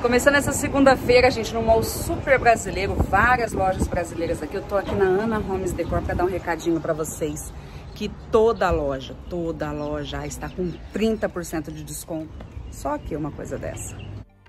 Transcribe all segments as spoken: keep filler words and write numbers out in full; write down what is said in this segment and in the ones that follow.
Começando essa segunda-feira, gente, no mall super brasileiro, várias lojas brasileiras aqui. Eu tô aqui na Ana Homes Decor para dar um recadinho para vocês. Que toda loja, toda loja está com trinta por cento de desconto. Só aqui uma coisa dessa.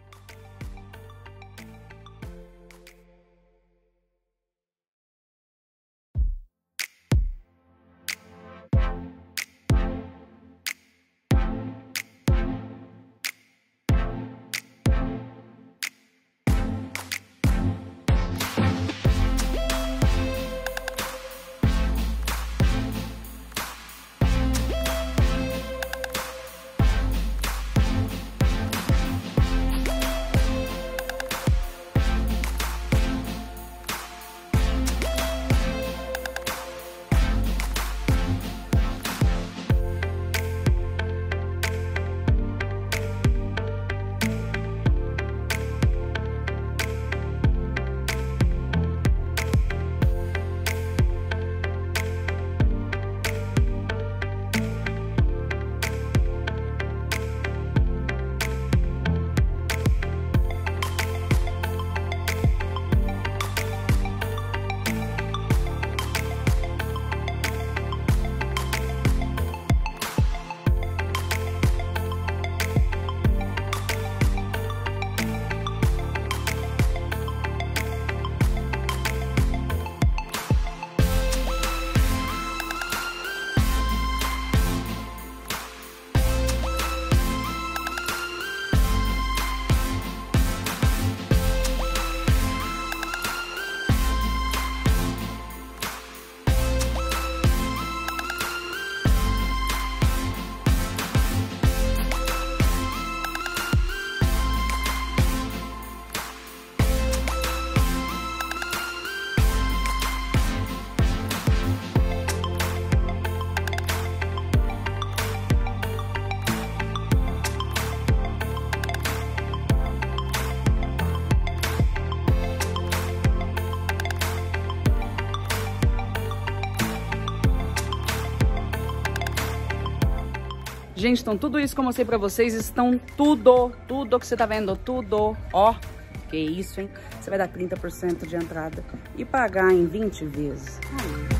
Gente, então tudo isso que eu mostrei pra vocês, estão tudo, tudo que você tá vendo, tudo, ó, que isso, hein? Você vai dar trinta por cento de entrada e pagar em vinte vezes. Ai.